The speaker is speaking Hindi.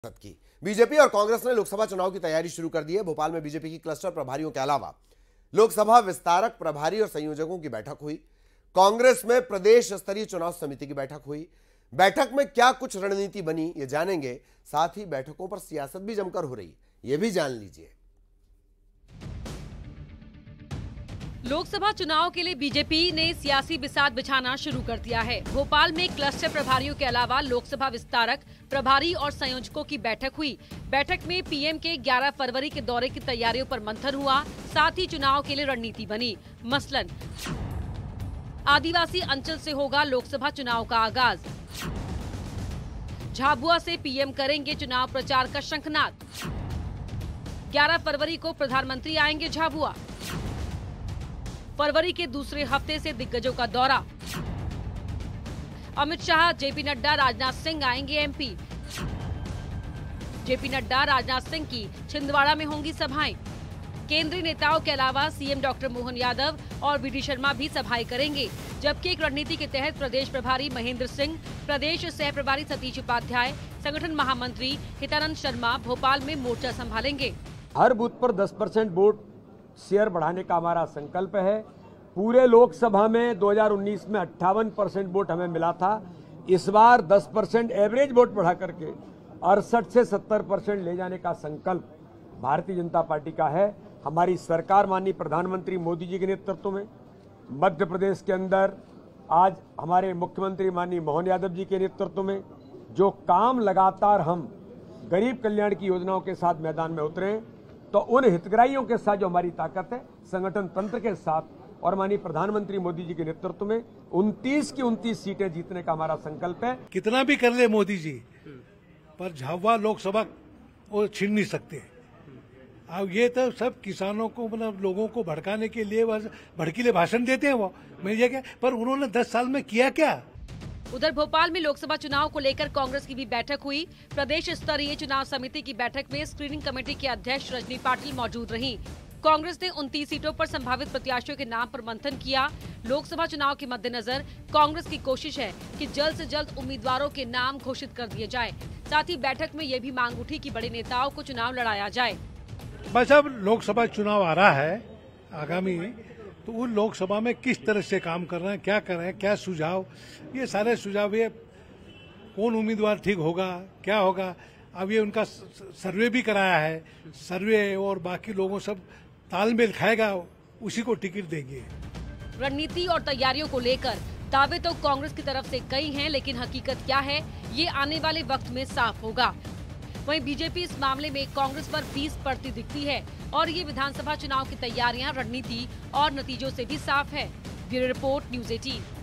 की बीजेपी और कांग्रेस ने लोकसभा चुनाव की तैयारी शुरू कर दी है। भोपाल में बीजेपी की क्लस्टर प्रभारियों के अलावा लोकसभा विस्तारक प्रभारी और संयोजकों की बैठक हुई। कांग्रेस में प्रदेश स्तरीय चुनाव समिति की बैठक हुई। बैठक में क्या कुछ रणनीति बनी ये जानेंगे, साथ ही बैठकों पर सियासत भी जमकर हो रही है, ये भी जान लीजिए। लोकसभा चुनाव के लिए बीजेपी ने सियासी बिसात बिछाना शुरू कर दिया है। भोपाल में क्लस्टर प्रभारियों के अलावा लोकसभा विस्तारक प्रभारी और संयोजकों की बैठक हुई। बैठक में पीएम के 11 फरवरी के दौरे की तैयारियों पर मंथन हुआ। साथ ही चुनाव के लिए रणनीति बनी। मसलन आदिवासी अंचल से होगा लोकसभा चुनाव का आगाज। झाबुआ से पीएम करेंगे चुनाव प्रचार का शंखनाद। 11 फरवरी को प्रधानमंत्री आएंगे झाबुआ। फरवरी के दूसरे हफ्ते से दिग्गजों का दौरा। अमित शाह, जेपी नड्डा, राजनाथ सिंह आएंगे एमपी। जेपी नड्डा, राजनाथ सिंह की छिंदवाड़ा में होंगी सभाएं। केंद्रीय नेताओं के अलावा सीएम डॉक्टर मोहन यादव और वीडी शर्मा भी सभाएं करेंगे। जबकि एक रणनीति के तहत प्रदेश प्रभारी महेंद्र सिंह, प्रदेश सह प्रभारी सतीश उपाध्याय, संगठन महामंत्री हितानंद शर्मा भोपाल में मोर्चा संभालेंगे। हर बूथ पर 10% वोट शेयर बढ़ाने का हमारा संकल्प है। पूरे लोकसभा में 2019 में 58% वोट हमें मिला था। इस बार 10% एवरेज वोट बढ़ा करके 68 से 70% ले जाने का संकल्प भारतीय जनता पार्टी का है। हमारी सरकार माननीय प्रधानमंत्री मोदी जी के नेतृत्व में मध्य प्रदेश के अंदर आज हमारे मुख्यमंत्री माननीय मोहन यादव जी के नेतृत्व में जो काम लगातार हम गरीब कल्याण की योजनाओं के साथ मैदान में उतरे, तो उन हितग्राहियों के साथ जो हमारी ताकत है, संगठन तंत्र के साथ और माननीय प्रधानमंत्री मोदी जी के नेतृत्व में 29 की 29 सीटें जीतने का हमारा संकल्प है। कितना भी कर ले मोदी जी, पर झाबुआ लोकसभा वो छीन नहीं सकते। अब ये तो सब किसानों को, मतलब लोगों को भड़काने के लिए बस भड़कीले भाषण देते हैं वो। मैं ये क्या, पर उन्होंने 10 साल में किया क्या? उधर भोपाल में लोकसभा चुनाव को लेकर कांग्रेस की भी बैठक हुई। प्रदेश स्तरीय चुनाव समिति की बैठक में स्क्रीनिंग कमेटी के अध्यक्ष रजनी पाटिल मौजूद रहीं। कांग्रेस ने 29 सीटों पर संभावित प्रत्याशियों के नाम पर मंथन किया। लोकसभा चुनाव के मद्देनजर कांग्रेस की कोशिश है कि जल्द से जल्द उम्मीदवारों के नाम घोषित कर दिए जाएं। साथ ही बैठक में ये भी मांग उठी कि बड़े नेताओं को चुनाव लड़ाया जाए। बस अब लोकसभा चुनाव आ रहा है आगामी, तो उन लोकसभा में किस तरह से काम कर रहे हैं, क्या कर रहे हैं, क्या सुझाव, ये सारे सुझाव, ये कौन उम्मीदवार ठीक होगा, क्या होगा। अब ये उनका सर्वे भी कराया है, सर्वे और बाकी लोगों सब तालमेल खाएगा, उसी को टिकट देंगे। रणनीति और तैयारियों को लेकर दावे तो कांग्रेस की तरफ से कई हैं, लेकिन हकीकत क्या है ये आने वाले वक्त में साफ होगा। वहीं बीजेपी इस मामले में कांग्रेस पर 20 पड़ती दिखती है और ये विधानसभा चुनाव की तैयारियां रणनीति और नतीजों से भी साफ है। Bureau report, news 18।